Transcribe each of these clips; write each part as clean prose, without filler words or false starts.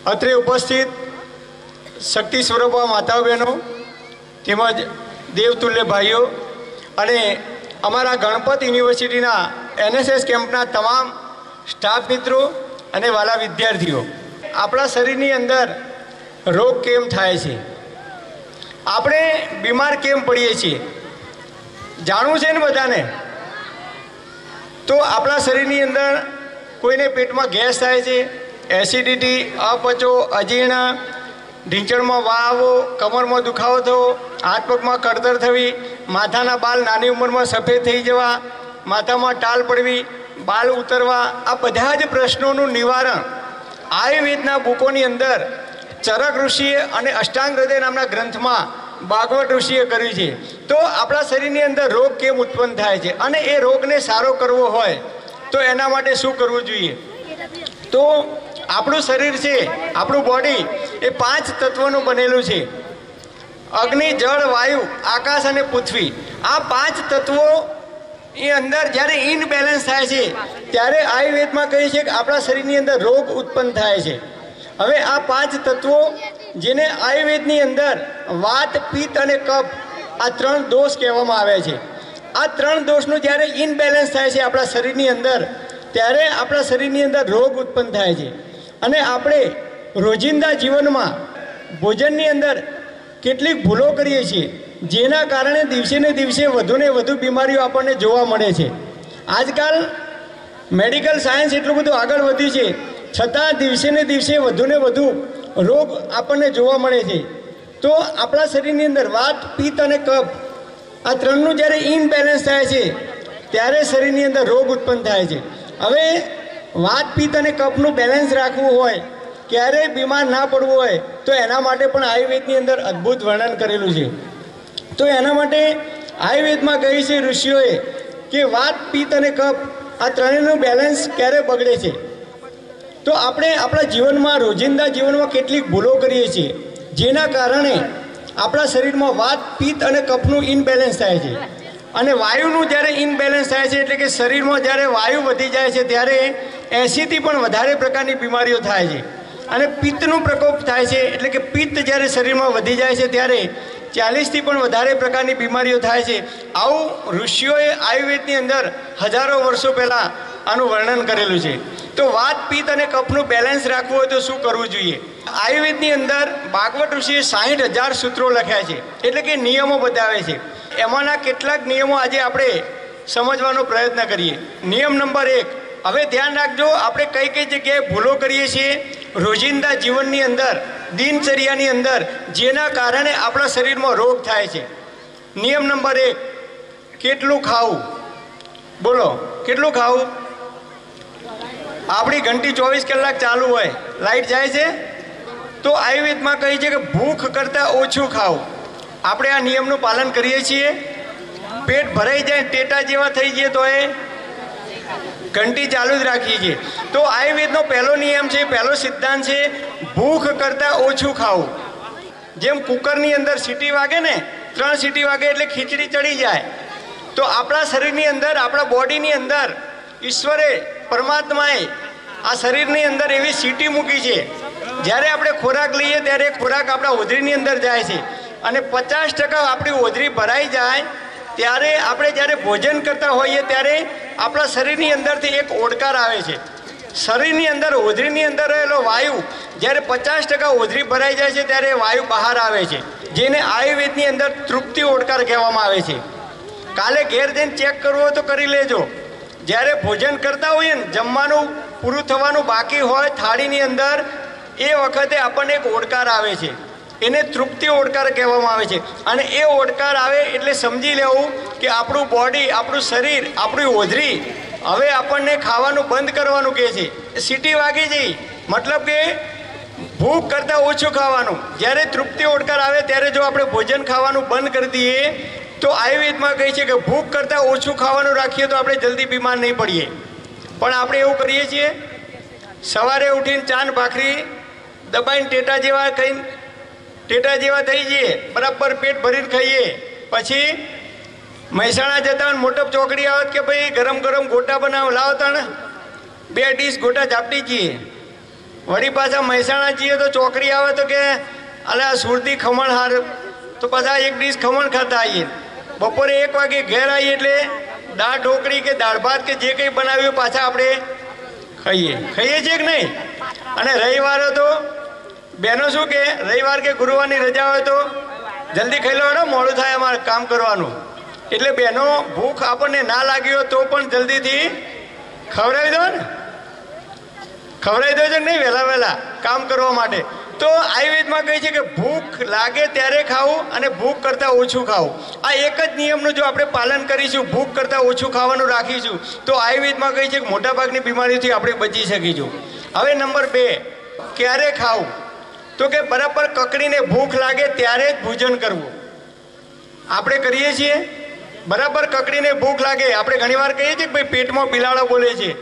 અત્રે ઉપસ્થિત શક્તિ સ્વરૂપા માતાઓ બહેનો તેમજ દેવતુલ્ય ભાઈઓ અને અમારા ગણપત યુનિવર્સિટીના NSS કેમ્પના તમામ સ્ટાફ મિત્રો અને વાલા વિદ્યાર્થીઓ, આપણા શરીરની અંદર રોગ કેમ થાય છે, આપણે બીમાર કેમ પડીએ છીએ, જાણવું છે ને બધાને? તો આપણા શરીરની અંદર કોઈને પેટમાં ગેસ થાય છે, એસિડિટી, અપચો, અજીર્ણ, ઢીંચણમાં વાવો, કમરમાં દુખાવો થવો, હાથ પગમાં કળતર થવી, માથાના બાલ નાની ઉંમરમાં સફેદ થઈ જવા, માથામાં ટાલ પડવી, બાલ ઉતરવા, આ બધા જ પ્રશ્નોનું નિવારણ આયુર્વેદના બુકોની અંદર ચરક ઋષિએ અને અષ્ટાંગ હૃદય નામના ગ્રંથમાં ભાગવત ઋષિએ કર્યું છે. તો આપણા શરીરની અંદર રોગ કેમ ઉત્પન્ન થાય છે અને એ રોગને સારો કરવો હોય તો એના માટે શું કરવું જોઈએ? તો આપણું શરીર છે, આપણું બોડી એ 5 તત્વોનું બનેલું છે: અગ્નિ, જળ, વાયુ, આકાશ અને પૃથ્વી. આ 5 તત્વો એ અંદર જ્યારે ઇનબેલેન્સ થાય છે ત્યારે આયુર્વેદમાં કહે છે કે આપણા શરીરની અંદર રોગ ઉત્પન્ન થાય છે. હવે આ 5 તત્વો, જેને આયુર્વેદની અંદર વાત, પિત્ત અને કફ, આ 3 દોષ કહેવામાં આવે છે. આ 3 દોષનું જ્યારે ઇનબેલેન્સ થાય છે આપણા શરીરની અંદર, ત્યારે આપણા શરીરની અંદર રોગ ઉત્પન્ન થાય છે. અને આપણે રોજિંદા જીવનમાં ભોજનની અંદર કેટલીક ભૂલો કરીએ છીએ, જેના કારણે દિવસે ને દિવસે વધુને વધુ બીમારીઓ આપણને જોવા મળે છે. આજકાલ મેડિકલ સાયન્સ એટલું બધું આગળ વધ્યું છે, છતાં દિવસે ને દિવસે વધુને વધુ રોગ આપણને જોવા મળે છે. તો આપણા શરીરની અંદર વાત, પિત્ત અને કફ, આ 3નું જ્યારે ઇનબેલેન્સ થાય છે ત્યારે શરીરની અંદર રોગ ઉત્પન્ન થાય છે. હવે વાત, પિત્ત અને કફનું બેલેન્સ રાખવું હોય, ક્યારેય બીમાર ના પડવું હોય, તો એના માટે પણ આયુર્વેદની અંદર અદ્ભુત વર્ણન કરેલું છે. તો એના માટે આયુર્વેદમાં કહે છે ઋષિઓએ કે વાત, પિત્ત અને કફ, આ ત્રણેયનું બેલેન્સ ક્યારે બગડે છે? તો આપણે આપણા જીવનમાં, રોજિંદા જીવનમાં કેટલીક ભૂલો કરીએ છીએ, જેના કારણે આપણા શરીરમાં વાત, પિત્ત અને કફનું ઇનબેલેન્સ થાય છે. અને વાયુનું જ્યારે ઇનબેલેન્સ થાય છે, એટલે કે શરીરમાં જ્યારે વાયુ વધી જાય છે ત્યારે 80થી પણ વધારે પ્રકારની બીમારીઓ થાય છે. અને પિત્તનું પ્રકોપ થાય છે, એટલે કે પિત્ત જ્યારે શરીરમાં વધી જાય છે ત્યારે 40થી પણ વધારે પ્રકારની બીમારીઓ થાય છે. આવું ઋષિઓએ આયુર્વેદની અંદર હજારો વર્ષો પહેલાં આનું વર્ણન કરેલું છે. તો વાત, પિત્ત અને કફનું બેલેન્સ રાખવું હોય તો શું કરવું જોઈએ? આયુર્વેદની અંદર ભાગવત ઋષિએ 60,000 સૂત્રો લખ્યા છે, એટલે કે નિયમો બતાવે છે. એમાંના કેટલાક નિયમો આજે આપણે સમજવાનો પ્રયત્ન કરીએ. નિયમ નંબર 1, હવે ધ્યાન રાખજો, આપણે કઈ કઈ જગ્યાએ ભૂલો કરીએ છીએ રોજિંદા જીવનની અંદર, દિનચર્યાની અંદર, જેના કારણે આપણા શરીરમાં રોગ થાય છે. નિયમ નંબર 1, કેટલું ખાવું? બોલો, કેટલું ખાવું? આપણી ઘંટી 24 કલાક ચાલુ હોય, લાઈટ જાય છે તો આયુર્વેદમાં કહે છે કે ભૂખ કરતાં ઓછું ખાવું. આપણે આ નિયમનું પાલન કરીએ છીએ? પેટ ભરાઈ જાય, ટેટા જેવા થઈ જઈએ તો એ ઘંટી ચાલુ જ રાખીએ છીએ. તો આયુર્વેદનો પહેલો નિયમ છે, પહેલો સિદ્ધાંત છે, ભૂખ કરતાં ઓછું ખાવું. જેમ કુકરની અંદર સીટી વાગે ને, 3 સીટી વાગે એટલે ખીચડી ચડી જાય, તો આપણા શરીરની અંદર, આપણા બોડીની અંદર ઈશ્વરે, પરમાત્માએ આ શરીરની અંદર એવી સીટી મૂકી છે, જ્યારે આપણે ખોરાક લઈએ ત્યારે ખોરાક આપણા હોધરીની અંદર જાય છે અને 50% આપણી હોધરી ભરાઈ જાય ત્યારે આપણે જ્યારે ભોજન કરતા હોઈએ ત્યારે આપણા શરીરની અંદરથી એક ઓડકાર આવે છે. શરીરની અંદર, હોધરીની અંદર રહેલો વાયુ જ્યારે 50% હોધરી ભરાઈ જાય છે ત્યારે વાયુ બહાર આવે છે, જેને આયુર્વેદની અંદર તૃપ્તિ ઓડકાર કહેવામાં આવે છે. કાલે ઘેર જઈને ચેક કરવું હોય તો કરી લેજો. જ્યારે ભોજન કરતા હોઈએ ને, જમવાનું પૂરું થવાનું બાકી હોય થાળીની અંદર, એ વખતે આપણને એક ઓડકાર આવે છે, એને તૃપ્તિ ઓડકાર કહેવામાં આવે છે. અને એ ઓડકાર આવે એટલે સમજી લેવું કે આપણું બોડી, આપણું શરીર, આપણી હોધરી હવે આપણને ખાવાનું બંધ કરવાનું કહે છે. સીટી વાગી જઈ મતલબ કે ભૂખ કરતાં ઓછું ખાવાનું. જ્યારે તૃપ્તિ ઓડકાર આવે ત્યારે જો આપણે ભોજન ખાવાનું બંધ કરી દઈએ તો આયુર્વેદમાં કહે છે કે ભૂખ કરતાં ઓછું ખાવાનું રાખીએ તો આપણે જલ્દી બીમાર નહીં પડીએ. પણ આપણે એવું કરીએ છીએ, સવારે ઉઠીને ચાન ભાખરી દબાઈને ટેટા જેવા થઈ જઈએ, બરાબર પેટ ભરીને ખાઈએ, પછી મહેસાણા જતા હોય મોટપ ચોકડી આવત કે ભાઈ ગરમ ગરમ ગોટા બનાવો, લાવતા ને 2 ડીશ ગોટા ઝાપટી જઈએ, વળી પાછા મહેસાણા જઈએ તો ચોકડી આવે તો કે અલે આ સુરતી ખમણ હાર, તો પાછા એક ડીશ ખમણ ખાતા આવીએ. બપોરે 1 વાગે ઘેર આવીએ એટલે દાળ ઢોકળી કે દાળ ભાત કે જે કંઈ બનાવ્યું પાછા આપણે ખાઈએ છીએ કે નહીં. અને રવિવારે તો બહેનો શું કે રવિવાર કે ગુરુવારની રજા હોય તો જલ્દી ખાઈ લો ને, મોડું થાય અમારે કામ કરવાનું. એટલે બહેનો ભૂખ આપણને ના લાગી હોય તો પણ જલ્દીથી ખવડાવી દો ને, ખવડાવી દો છે કે નહીં વહેલા કામ કરવા માટે. તો આયુર્વેદમાં કહે છે કે ભૂખ લાગે ત્યારે ખાવું અને ભૂખ કરતાં ઓછું ખાવું. આ એક જ નિયમનું જો આપણે પાલન કરીશું, ભૂખ કરતાં ઓછું ખાવાનું રાખીશું, તો આયુર્વેદમાં કહે છે કે મોટાભાગની બીમારીઓથી આપણે બચી શકીશું. હવે નંબર 2, ક્યારે ખાવું? તો કે બરાબર કકડીને ભૂખ લાગે ત્યારે જ ભોજન કરવું. આપણે કરીએ છીએ બરાબર કકડીને ભૂખ લાગે, આપણે ઘણીવાર કહીએ છીએ કે ભાઈ પેટમાં બિલાડો બોલે છે,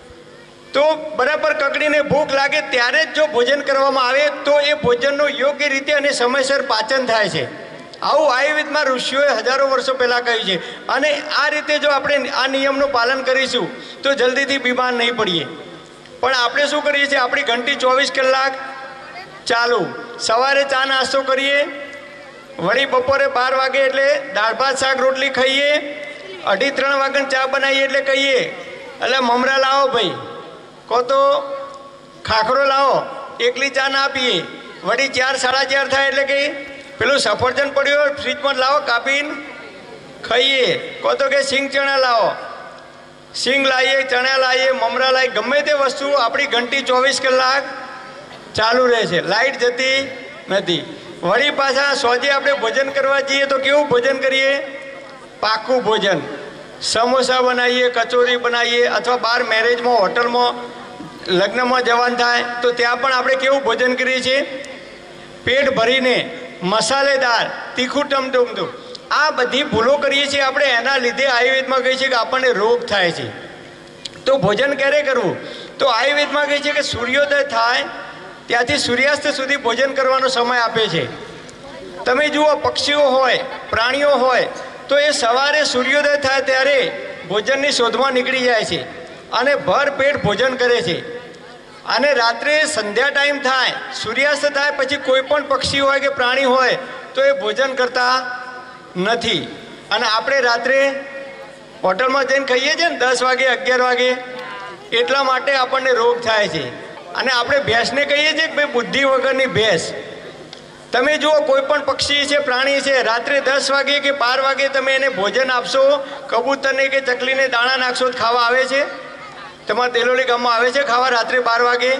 તો બરાબર કકડીને ભૂખ લાગે ત્યારે જ જો ભોજન કરવામાં આવે તો એ ભોજનનું યોગ્ય રીતે અને સમયસર પાચન થાય છે. આવું આયુર્વેદમાં ઋષિઓએ હજારો વર્ષો પહેલાં કહ્યું છે. અને આ રીતે જો આપણે આ નિયમનું પાલન કરીશું તો જલ્દીથી બીમાર નહીં પડીએ. પણ આપણે શું કરીએ છીએ, આપણી ઘંટી 24 કલાક ચાલુ. સવારે ચા નાસ્તો કરીએ, વળી બપોરે 12 વાગે એટલે દાળ ભાત શાક રોટલી ખાઈએ, 2:30 વાગે ચા બનાવીએ એટલે કહીએ એટલે મમરા લાવો ભાઈ, કહો તો ખાખરો લાવો, એકલી ચા ના પીએ. વળી 4 સાડા 4 થાય એટલે કે પેલું સફરજન પડ્યું હોય ફ્રીજમાં લાવો, કાપીને ખાઈએ. કહો તો કે સિંગ ચણા લાવો, સિંગ લાવીએ, ચણા લાવીએ, મમરા લાવીએ, ગમે તે વસ્તુ આપણી ઘંટી 24 કલાક ચાલુ રહે છે, લાઈટ જતી નથી. વળી પાછા સોજે આપણે ભોજન કરવા જઈએ તો કેવું ભોજન કરીએ? પાકું ભોજન. સમોસા બનાવીએ, કચોરી બનાવીએ, અથવા બહાર મેરેજમાં હોટલમાં લગ્નમાં જવાનું થાય તો ત્યાં પણ આપણે કેવું ભોજન કરીએ છીએ? પેટ ભરીને, મસાલેદાર, તીખું ટમટમતું. આ બધી ભૂલો કરીએ છીએ આપણે, એના લીધે આયુર્વેદમાં કહે છે કે આપણને રોગ થાય છે. તો ભોજન ક્યારે કરવું? તો આયુર્વેદમાં કહે છે કે સૂર્યોદય થાય ત્યાંથી સૂર્યાસ્ત સુધી ભોજન કરવાનો સમય આપે છે. તમે જુઓ, પક્ષીઓ હોય, પ્રાણીઓ હોય, તો એ સવારે સૂર્યોદય થાય ત્યારે ભોજનની શોધમાં નીકળી જાય છે અને ભર પેટ ભોજન કરે છે. અને રાત્રે સંધ્યા ટાઈમ થાય, સૂર્યાસ્ત થાય પછી કોઈ પણ પક્ષી હોય કે પ્રાણી હોય તો એ ભોજન કરતા નથી. અને આપણે રાત્રે હોટલમાં જઈને ખાઈએ છીએ ને 10 વાગે 11 વાગે, એટલા માટે આપણને રોગ થાય છે. અને આપણે ભેંસને કહીએ છીએ કે ભાઈ બુદ્ધિ વગરની ભેંસ. તમે જુઓ, કોઈ પણ પક્ષી છે, પ્રાણી છે, રાત્રે 10 વાગે કે 12 વાગે તમે એને ભોજન આપશો, કબૂતરને કે ચકલીને દાણા નાખશો તો ખાવા આવે છે? તમારા તેલોલી ગામમાં આવે છે ખાવા રાત્રે 12 વાગે?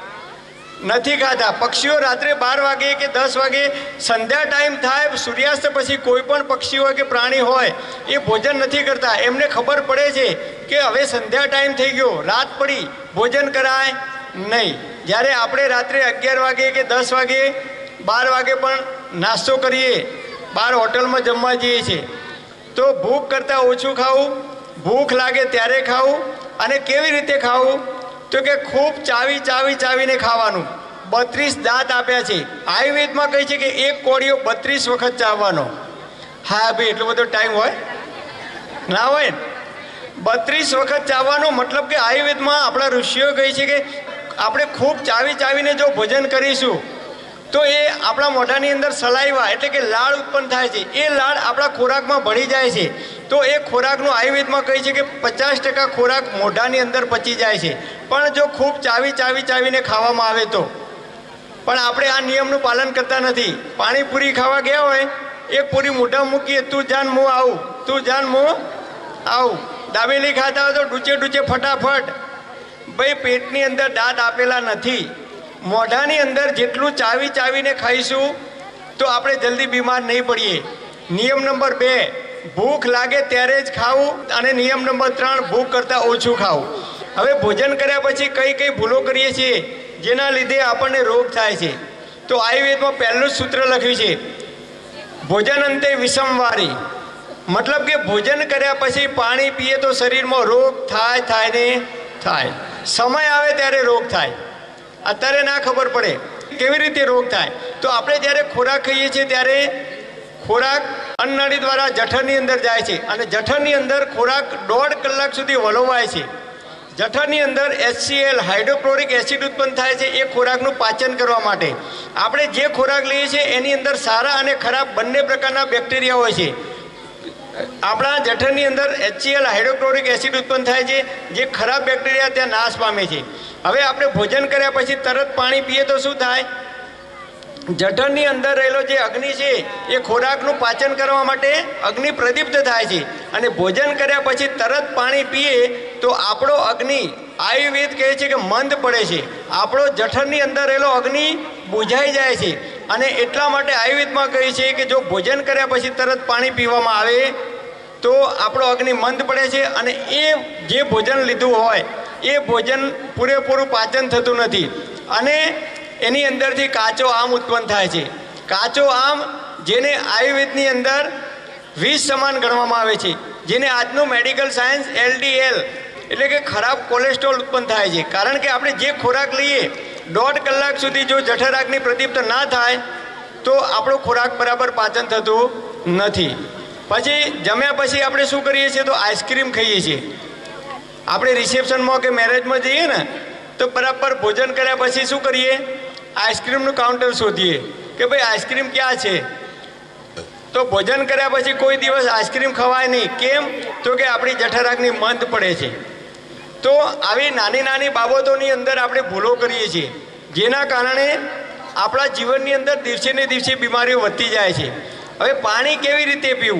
નથી ખાતા. પક્ષીઓ રાત્રે 12 વાગે કે 10 વાગે સંધ્યા ટાઈમ થાય, સૂર્યાસ્ત પછી કોઈ પણ પક્ષી હોય કે પ્રાણી હોય એ ભોજન નથી કરતા. એમને ખબર પડે છે કે હવે સંધ્યા ટાઈમ થઈ ગયો, રાત પડી, ભોજન કરાય નહીં. જ્યારે આપણે રાત્રે 11 વાગે કે 10 વાગે 12 વાગે પણ નાસ્તો કરીએ, બહાર હોટલમાં જમવા જઈએ છીએ, તો ભૂખ કરતાં ઓછું ખાવું, ભૂખ લાગે ત્યારે ખાવું. અને કેવી રીતે ખાવું? તો કે ખૂબ ચાવીને ખાવાનું. 32 દાંત આપ્યા છે. આયુર્વેદમાં કહે છે કે એક કોળીઓ 32 વખત ચાવવાનો. હા ભાઈ, એટલો બધો ટાઈમ હોય ના હોય ને? 32 વખત ચાવવાનો મતલબ કે આયુર્વેદમાં આપણા ઋષિઓ કહે છે કે આપણે ખૂબ ચાવીને જો ભોજન કરીશું તો એ આપણા મોઢાની અંદર સલાઈવા એટલે કે લાળ ઉત્પન્ન થાય છે. એ લાળ આપણા ખોરાકમાં ભળી જાય છે. તો એ ખોરાકનું આયુર્વેદમાં કહે છે કે 50% ખોરાક મોઢાની અંદર પચી જાય છે. પણ જો ખૂબ ચાવીને ખાવામાં આવે તો. પણ આપણે આ નિયમનું પાલન કરતા નથી. પાણીપુરી ખાવા ગયા હોય, એક પૂરી મોઢામાં મૂકીએ, તું જાન હું આવું, તું જાન હું આવું. દાબેલી ખાતા હોય તો ડૂચે ફટાફટ. ભાઈ, પેટની અંદર દાંત આપેલા નથી. મોઢાની અંદર જેટલું ચાવીને ખાઈશું તો આપણે જલ્દી બીમાર નહીં પડીએ. નિયમ નંબર 2, ભૂખ લાગે ત્યારે જ ખાવું. અને નિયમ નંબર 3, ભૂખ કરતાં ઓછું ખાવું. હવે ભોજન કર્યા પછી કઈ ભૂલો કરીએ છીએ જેના લીધે આપણને રોગ થાય છે? તો આયુર્વેદમાં પહેલું જ સૂત્ર લખ્યું છે, ભોજન અંતે વિષમવારી. મતલબ કે ભોજન કર્યા પછી પાણી પીએ તો શરીરમાં રોગ થાય ને થાય. સમય આવે ત્યારે રોગ થાય, અત્યારે ના ખબર પડે. કેવી રીતે રોગ થાય? તો આપણે જ્યારે ખોરાક ખાઈએ છીએ ત્યારે ખોરાક અન્નનળી દ્વારા જઠરની અંદર જાય છે અને જઠરની અંદર ખોરાક 1.5 કલાક સુધી વલોવાય છે. જઠરની અંદર HCl હાઇડ્રોક્લોરિક એસિડ ઉત્પન્ન થાય છે એ ખોરાકનું પાચન કરવા માટે. આપણે જે ખોરાક લઈએ છીએ એની અંદર સારા અને ખરાબ બંને પ્રકારના બેક્ટેરિયા હોય છે. આપણા જઠરની અંદર HCl હાઇડ્રોક્લોરિક એસિડ ઉત્પન્ન થાય છે, જે ખરાબ બેક્ટેરિયા ત્યાં નાશ પામે છે. હવે આપણે ભોજન કર્યા પછી તરત પાણી પીએ તો શું થાય? જઠરની અંદર રહેલો જે અગ્નિ છે એ ખોરાકનું પાચન કરવા માટે અગ્નિ પ્રદીપ્ત થાય છે, અને ભોજન કર્યા પછી તરત પાણી પીએ તો આપણો અગ્નિ, આયુર્વેદ કહે છે કે મંદ પડે છે, આપણો જઠરની અંદર રહેલો અગ્નિ બુઝાઈ જાય છે. અને એટલા માટે આયુર્વેદમાં કહે છે કે જો ભોજન કર્યા પછી તરત પાણી પીવામાં આવે તો આપણો અગ્નિ મંદ પડે છે, અને એ જે ભોજન લીધું હોય એ ભોજન પૂરેપૂરું પાચન થતું નથી, અને એની અંદરથી કાચો આમ ઉત્પન્ન થાય છે. કાચો આમ, જેને આયુર્વેદની અંદર વિષ સમાન ગણવામાં આવે છે, જેને આજનું મેડિકલ સાયન્સ LDL એટલે કે ખરાબ કોલેસ્ટ્રોલ ઉત્પન્ન થાય છે. કારણ કે આપણે જે ખોરાક લઈએ 1.5 કલાક સુધી જો જઠરાગ્નિ પ્રદીપ્ત ના થાય તો આપણો ખોરાક બરાબર પાચન થતું નથી. પછી જમ્યા પછી આપણે શું કરીએ છીએ? તો આઈસ્ક્રીમ ખાઈએ છીએ. આપણે રિસેપ્શનમાં કે મેરેજમાં જઈએ ને તો બરાબર ભોજન કર્યા પછી શું કરીએ? આઈસ્ક્રીમનું કાઉન્ટર શોધીએ કે ભાઈ આઈસ્ક્રીમ ક્યાં છે. તો ભોજન કર્યા પછી કોઈ દિવસ આઈસ્ક્રીમ ખવાય નહીં. કેમ? તો કે આપણી જઠરાગ્નિ મંદ પડે છે. તો આવી નાની નાની બાબતોની અંદર આપણે ભૂલો કરીએ છીએ, જેના કારણે આપણા જીવનની અંદર દિવસે ને દિવસે બીમારીઓ વધતી જાય છે. હવે પાણી કેવી રીતે પીવું,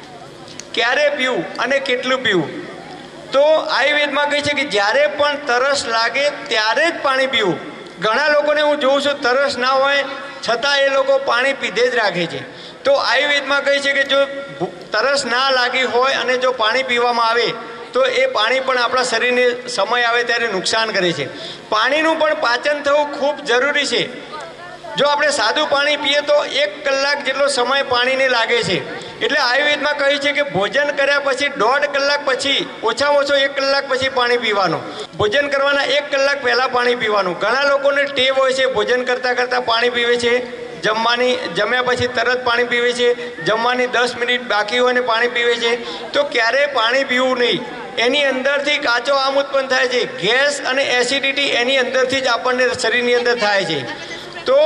ક્યારે પીવું અને કેટલું પીવું? તો આયુર્વેદમાં કહે છે કે જ્યારે પણ તરસ લાગે ત્યારે જ પાણી પીવું. ઘણા લોકોને હું જોઉં છું તરસ ના હોય છતાં એ લોકો પાણી પીધે જ રાખે છે. તો આયુર્વેદમાં કહે છે કે જો તરસ ના લાગી હોય અને જો પાણી પીવામાં આવે તો એ પાણી પણ આપણા શરીરને સમય આવે ત્યારે નુકસાન કરે છે. પાણીનું પણ પાચન થવું ખૂબ જરૂરી છે. જો આપણે સાદું પાણી પીએ તો 1 કલાક જેટલો સમય પાણીને લાગે છે. એટલે આયુર્વેદમાં કહે છે કે ભોજન કર્યા પછી 1.5 કલાક પછી, ઓછામાં ઓછો 1 કલાક પછી પાણી પીવાનું. ભોજન કરવાના 1 કલાક પહેલાં પાણી પીવાનું. ઘણા લોકોને ટેવ હોય છે ભોજન કરતાં કરતાં પાણી પીવે છે, જમ્યા પછી તરત પાણી પીવે છે, જમવાની 10 મિનિટ બાકી હોય ને પાણી પીવે છે. તો ક્યારેય પાણી પીવું નહીં. એની અંદરથી કાચો આમ ઉત્પન્ન થાય છે. ગેસ અને એસિડિટી એની અંદરથી જ આપણને શરીરની અંદર થાય છે. તો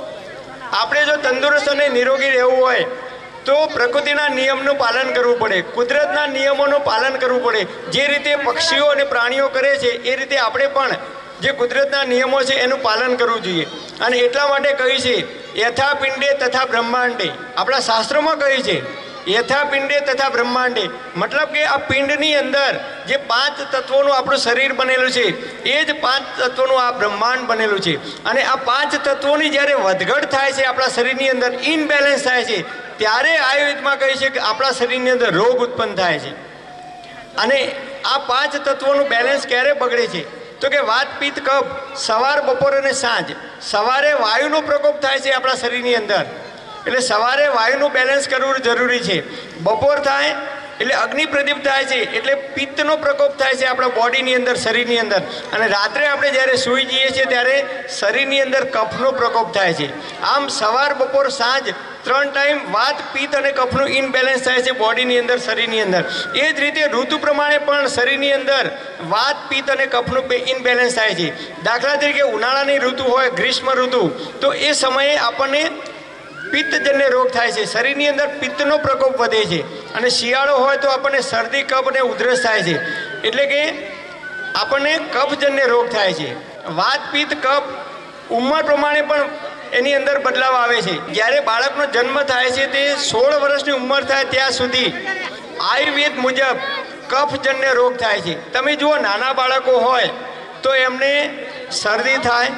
આપણે જો તંદુરસ્ત અને નિરોગી રહેવું હોય તો પ્રકૃતિના નિયમનું પાલન કરવું પડે, કુદરતના નિયમોનું પાલન કરવું પડે. જે રીતે પક્ષીઓ અને પ્રાણીઓ કરે છે એ રીતે આપણે પણ જે કુદરતના નિયમો છે એનું પાલન કરવું જોઈએ. અને એટલા માટે કહ્યું છે યથા પિંડે તથા બ્રહ્માંડે. આપણા શાસ્ત્રોમાં કહ્યું છે યથા પિંડે તથા બ્રહ્માંડે, મતલબ કે આ પિંડની અંદર જે 5 તત્વોનું આપણું શરીર બનેલું છે એ જ 5 તત્વોનું આ બ્રહ્માંડ બનેલું છે. અને આ 5 તત્વોની જ્યારે વધઘટ થાય છે આપણા શરીરની અંદર, ઇનબેલેન્સ થાય છે, ત્યારે આયુર્વેદમાં કહે છે કે આપણા શરીરની અંદર રોગ ઉત્પન્ન થાય છે. અને આ 5 તત્વોનું બેલેન્સ ક્યારે બગડે છે? તો કે વાત, પિત્ત, કફ, સવાર, બપોર અને સાંજ. સવારે વાયુનો પ્રકોપ થાય છે આપણા શરીરની અંદર, એટલે સવારે વાયુનું બેલેન્સ કરવું જરૂરી છે. બપોર થાય એટલે અગ્નિ પ્રદીપ્ત થાય છે, એટલે પિત્તનો પ્રકોપ થાય છે આપણા બોડીની અંદર, શરીરની અંદર. અને રાત્રે આપણે જ્યારે સૂઈ જઈએ છીએ ત્યારે શરીરની અંદર કફનો પ્રકોપ થાય છે. આમ સવાર, બપોર, સાંજ 3 ટાઈમ વાત, પિત્ત અને કફનું ઇનબેલેન્સ થાય છે બોડીની અંદર, શરીરની અંદર. એ જ રીતે ઋતુ પ્રમાણે પણ શરીરની અંદર વાત, પિત્ત અને કફનું ઇનબેલેન્સ થાય છે. દાખલા તરીકે ઉનાળાની ઋતુ હોય, ગ્રીષ્મ ઋતુ, તો એ સમયે આપણને પિત્તજન્ય રોગ થાય છે, શરીરની અંદર પિત્તનો પ્રકોપ વધે છે. અને શિયાળો હોય તો આપણને શરદી, કફ અને ઉધરસ થાય છે, એટલે કે આપણને કફજન્ય રોગ થાય છે. વાત, પિત્ત, કફ ઉંમર પ્રમાણે પણ એની અંદર બદલાવ આવે છે. જ્યારે બાળકનો જન્મ થાય છે તે 16 વર્ષની ઉંમર થાય ત્યાં સુધી આયુર્વેદ મુજબ કફજન્ય રોગ થાય છે. તમે જુઓ નાના બાળકો હોય તો એમને શરદી થાય,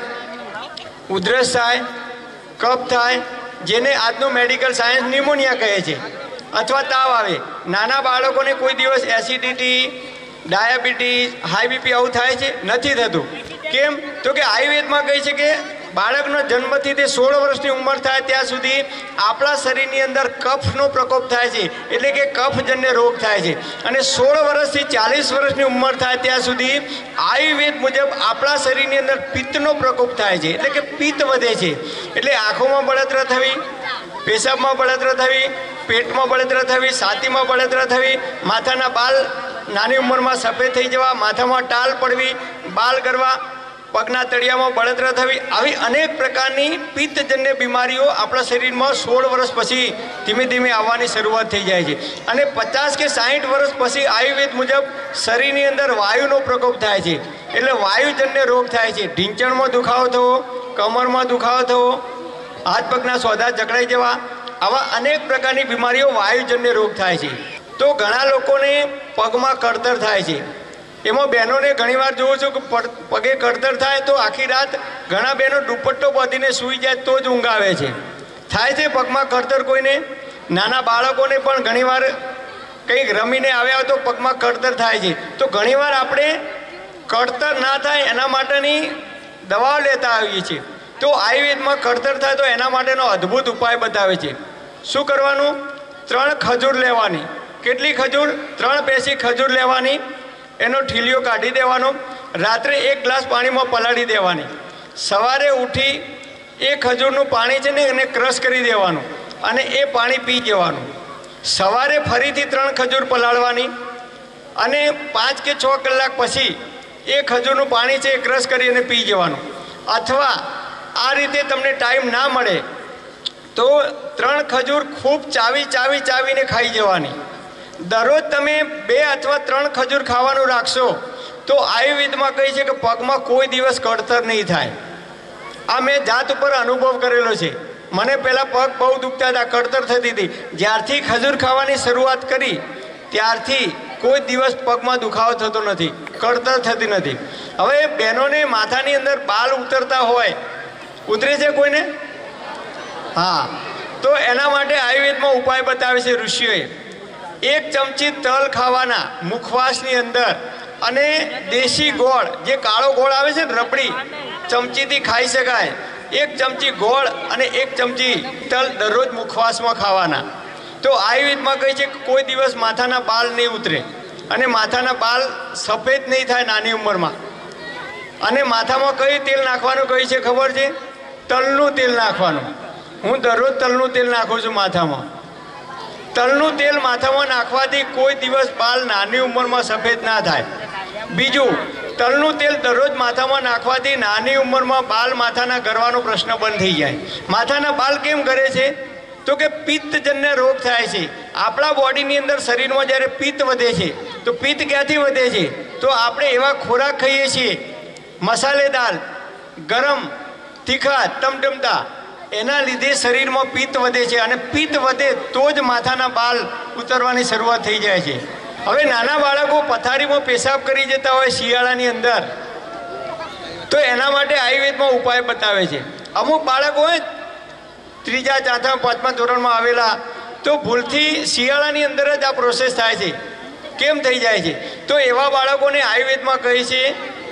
ઉધરસ થાય, કફ થાય, જેને આજનું મેડિકલ સાયન્સ ન્યુમોનિયા કહે છે, અથવા તાવ આવે. નાના બાળકોને કોઈ દિવસ એસિડિટી, ડાયાબિટીસ, હાઈ બીપી આવું થાય છે? નથી થતું. કેમ? તો કે આયુર્વેદમાં કહે છે કે બાળકનો જન્મથી તે 16 વર્ષની ઉંમર થાય ત્યાં સુધી આપણા શરીરની અંદર કફનો પ્રકોપ થાય છે, એટલે કે કફજન્ય રોગ થાય છે. અને 16 વર્ષથી 40 વર્ષની ઉંમર થાય ત્યાં સુધી આયુર્વેદ મુજબ આપણા શરીરની અંદર પિત્તનો પ્રકોપ થાય છે, એટલે કે પિત્ત વધે છે. એટલે આંખોમાં બળતરા થવી, પેશાબમાં બળતરા થવી, પેટમાં બળતરા થવી, છાતીમાં બળતરા થવી, માથાના બાલ નાની ઉંમરમાં સફેદ થઈ જવા, માથામાં ટાલ પડવી, બાલ ગરવા, પગના તળિયામાં બળતરા થવી, આવી અનેક પ્રકારની પિત્તજન્ય બીમારીઓ આપણા શરીરમાં 16 વર્ષ પછી ધીમે ધીમે આવવાની શરૂઆત થઈ જાય છે. અને 50 કે 60 વર્ષ પછી આયુર્વેદ મુજબ શરીરની અંદર વાયુનો પ્રકોપ થાય છે, એટલે વાયુજન્ય રોગ થાય છે. ઢીંચણમાં દુખાવો થવો, કમરમાં દુખાવો થવો, હાથ પગના સોદા જકડાઈ જવા, આવા અનેક પ્રકારની બીમારીઓ વાયુજન્ય રોગ થાય છે. તો ઘણા લોકોને પગમાં કળતર થાય છે. એમાં બહેનોને ઘણીવાર જોઉં છું કે પગે કળતર થાય તો આખી રાત ઘણા બહેનો દુપટ્ટો બાંધીને સૂઈ જાય તો જ ઊંઘ આવે છે. થાય છે પગમાં કળતર કોઈને. નાના બાળકોને પણ ઘણીવાર કંઈક રમીને આવ્યા તો પગમાં કળતર થાય છે. તો ઘણીવાર આપણે કળતર ના થાય એના માટેની દવાઓ લેતા આવીએ છીએ. તો આયુર્વેદમાં કળતર થાય તો એના માટેનો અદ્ભુત ઉપાય બતાવે છે. શું કરવાનું? 3 ખજૂર લેવાની. કેટલી ખજૂર? 3 પેસી ખજૂર લેવાની. એનો ઠીલિયો કાઢી દેવાનો. રાત્રે 1 ગ્લાસ પાણીમાં પલાળી દેવાની. સવારે ઉઠી એ ખજૂરનું પાણી છે ને એને ક્રશ કરી દેવાનું અને એ પાણી પી જવાનું. સવારે ફરીથી 3 ખજૂર પલાળવાની અને 5 કે 6 કલાક પછી એ ખજૂરનું પાણી છે એ ક્રશ કરી અને પી જવાનું. અથવા આ રીતે તમને ટાઈમ ના મળે તો 3 ખજૂર ખૂબ ચાવીને ખાઈ જવાની. દરરોજ તમે 2 અથવા 3 ખજૂર ખાવાનું રાખશો તો આયુર્વેદમાં કહે છે કે પગમાં કોઈ દિવસ કળતર નહીં થાય. આ મેં જાત ઉપર અનુભવ કરેલો છે. મને પહેલાં પગ બહુ દુખતા હતા, કળતર થતી હતી. જ્યારથી ખજૂર ખાવાની શરૂઆત કરી ત્યારથી કોઈ દિવસ પગમાં દુખાવો થતો નથી, કળતર થતી નથી. હવે બહેનોને માથાની અંદર બાલ ઉતરતા હોય, ઉતરે છે કોઈને? હા, તો એના માટે આયુર્વેદમાં ઉપાય બતાવે છે ઋષિઓએ. 1 ચમચી તલ ખાવાના મુખવાસની અંદર અને દેશી ગોળ, જે કાળો ગોળ આવે છે ને રબડી, ચમચીથી ખાઈ શકાય. 1 ચમચી ગોળ અને 1 ચમચી તલ દરરોજ મુખવાસમાં ખાવાના. તો આયુર્વેદમાં કહે છે કે કોઈ દિવસ માથાના બાલ નહીં ઉતરે અને માથાના બાલ સફેદ નહીં થાય નાની ઉંમરમાં. અને માથામાં કયું તેલ નાખવાનું કહે છે ખબર છે? તલનું તેલ નાખવાનું. હું દરરોજ તલનું તેલ નાખું છું માથામાં. તલનું તેલ માથામાં નાખવાથી કોઈ દિવસ બાલ નાની ઉંમરમાં સફેદ ના થાય. બીજું, તલનું તેલ દરરોજ માથામાં નાખવાથી નાની ઉંમરમાં બાલ માથાના ગરવાનો પ્રશ્ન બંધ થઈ જાય. માથાના બાલ કેમ કરે છે? તો કે પિત્તજન્ય રોગ થાય છે. આપણા બોડીની અંદર શરીરમાં જ્યારે પિત્ત વધે છે તો પિત્ત ક્યાંથી વધે છે? તો આપણે એવા ખોરાક ખાઈએ છીએ મસાલેદાર, ગરમ, તીખા, ટમટમતા, એના લીધે શરીરમાં પિત્ત વધે છે. અને પિત્ત વધે તો જ માથાના બાલ ઉતરવાની શરૂઆત થઈ જાય છે. હવે નાના બાળકો પથારીમાં પેશાબ કરી જતા હોય શિયાળાની અંદર, તો એના માટે આયુર્વેદમાં ઉપાય બતાવે છે. અમુક બાળકો હોય 3જા, 4થા, 5મા ધોરણમાં આવેલા, તો ભૂલથી શિયાળાની અંદર જ આ પ્રોસેસ થાય છે. કેમ થઈ જાય છે? તો એવા બાળકોને આયુર્વેદમાં કહે છે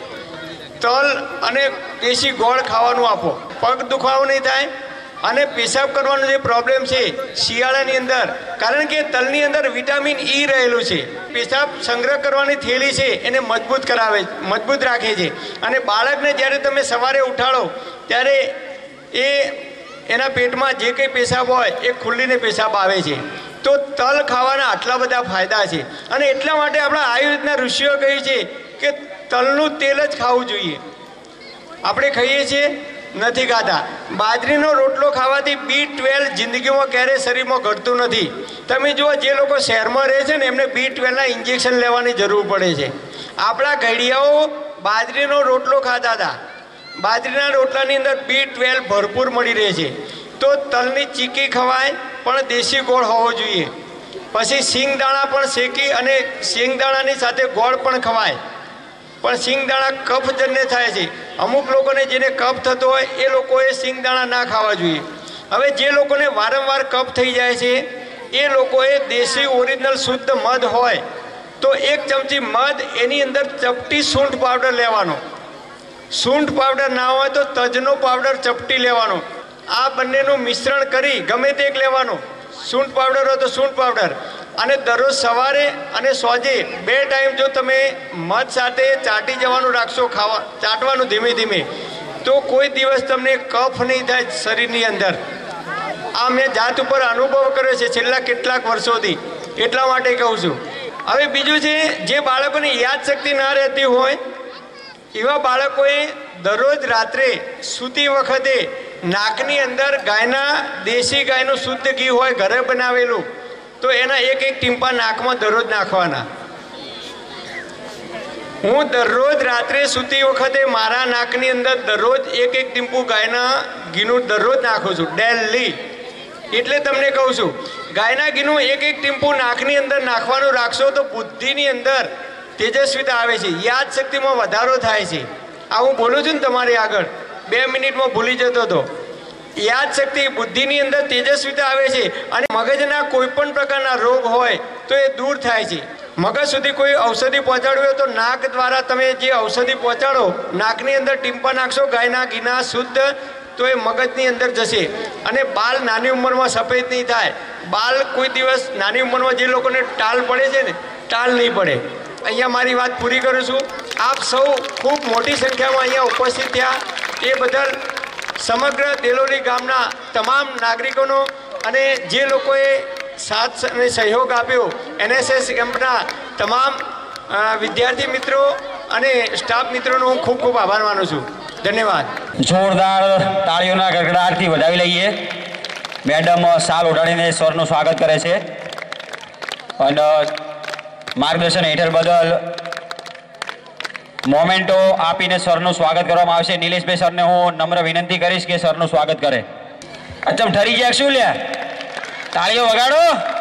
તલ અને દેશી ગોળ ખાવાનું આપો. પગ દુખાવો નહીં થાય અને પેશાબ કરવાનો જે પ્રોબ્લેમ છે શિયાળાની અંદર, કારણ કે તલની અંદર વિટામિન E રહેલું છે. પેશાબ સંગ્રહ કરવાની થેલી છે એને મજબૂત રાખે છે. અને બાળકને જ્યારે તમે સવારે ઉઠાડો ત્યારે એના પેટમાં જે કંઈ પેશાબ હોય એ ખુલ્લીને પેશાબ આવે છે. તો તલ ખાવાના આટલા બધા ફાયદા છે. અને એટલા માટે આપણા આયુર્વેદના ઋષિઓ કહ્યું છે કે તલનું તેલ જ ખાવું જોઈએ. આપણે ખાઈએ છીએ? નથી ખાતા. બાજરીનો રોટલો ખાવાથી B12 જિંદગીમાં ક્યારેય શરીરમાં ઘટતું નથી. તમે જુઓ, જે લોકો શહેરમાં રહે છે ને એમને B12ના ઇન્જેક્શન લેવાની જરૂર પડે છે. આપણા ઘડિયાઓ બાજરીનો રોટલો ખાતા હતા. બાજરીના રોટલાની અંદર B12 ભરપૂર મળી રહે છે. તો તલની ચીકી ખવાય, પણ દેશી ગોળ હોવો જોઈએ. પછી સિંગદાણા પણ શેકી અને સિંગદાણાની સાથે ગોળ પણ ખવાય. પણ સિંગદાણા કફજન્ય થાય છે. અમુક લોકોને જેને કફ થતો હોય એ લોકોએ સિંગદાણા ના ખાવા જોઈએ. હવે જે લોકોને વારંવાર કફ થઈ જાય છે એ લોકોએ દેશી ઓરિજિનલ શુદ્ધ મધ હોય તો 1 ચમચી મધ, એની અંદર ચપટી સૂંઠ પાવડર લેવાનો. સૂંઠ પાવડર ના હોય તો તજનો પાવડર ચપટી લેવાનો. આ બંનેનું મિશ્રણ કરી ગમે તે એક લેવાનું. સૂંઠ પાવડર હોય તો સૂંઠ પાવડર, અને દરરોજ સવારે અને સાંજે 2 ટાઈમ જો તમે મધ સાથે ચાટી જવાનું રાખશો, ચાટવાનું ધીમે ધીમે, તો કોઈ દિવસ તમને કફ નહીં થાય શરીરની અંદર. આ મેં જાત ઉપર અનુભવ કર્યો છે છેલ્લા કેટલાક વર્ષોથી, એટલા માટે કહું છું. હવે બીજું છે, જે બાળકોની યાદશક્તિ ન રહેતી હોય એવા બાળકોએ દરરોજ રાત્રે સૂતી વખતે નાકની અંદર ગાયના દેશી ગાયનું શુદ્ધ ઘી હોય ઘરે બનાવેલું, તો એના એક એક ટીમ્પા નાકમાં દરરોજ નાખવાના. હું દરરોજ રાત્રે સૂતી વખતે મારા નાકની અંદર દરરોજ એક એક ટીમ્પું ગાયના ઘીનું દરરોજ નાખું છું, ડેલી. એટલે તમને કહું છું, ગાયના ઘીનું એક એક ટીમ્પું નાકની અંદર નાખવાનું રાખશો તો બુદ્ધિની અંદર તેજસ્વીતા આવે છે, યાદશક્તિમાં વધારો થાય છે. આ હું બોલું છું ને તમારી આગળ, 2 મિનિટમાં ભૂલી જતો હતો. યાદશક્તિ, બુદ્ધિની અંદર તેજસ્વીતા આવે છે અને મગજના કોઈ પણ પ્રકારના રોગ હોય તો એ દૂર થાય છે. મગજ સુધી કોઈ ઔષધિ પહોંચાડવી હોય તો નાક દ્વારા તમે જે ઔષધિ પહોંચાડો, નાકની અંદર ટીમ્પા નાખશો ગાયના ઘીના શુદ્ધ, તો એ મગજની અંદર જશે અને બાલ નાની ઉંમરમાં સફેદ નહીં થાય. બાલ કોઈ દિવસ નાની ઉંમરમાં જે લોકોને ટાલ પડે છે ને, ટાલ નહીં પડે. અહીંયા મારી વાત પૂરી કરું છું. આપ સૌ ખૂબ મોટી સંખ્યામાં અહીંયા ઉપસ્થિત થયા એ બદલ સમગ્ર દેલોલી ગામના તમામ નાગરિકોનો અને જે લોકોએ સાથ અને સહયોગ આપ્યો, NSS કેમ્પના તમામ વિદ્યાર્થી મિત્રો અને સ્ટાફ મિત્રોનો હું ખૂબ ખૂબ આભાર માનું છું. ધન્યવાદ. જોરદાર તાળીઓના ગડગડાટથી વધાવી લઈએ. મેડમ શાલ ઓઢાડીને સરનું સ્વાગત કરે છે અને માર્ગદર્શન હેઠળ બદલ મોમેન્ટો આપીને સરનું સ્વાગત કરવામાં આવશે. નિલેશભાઈ સરને હું નમ્ર વિનંતી કરીશ કે સરનું સ્વાગત કરે. અચ્છા ઠરી ગયા શું લ્યા? તાળીઓ વગાડો.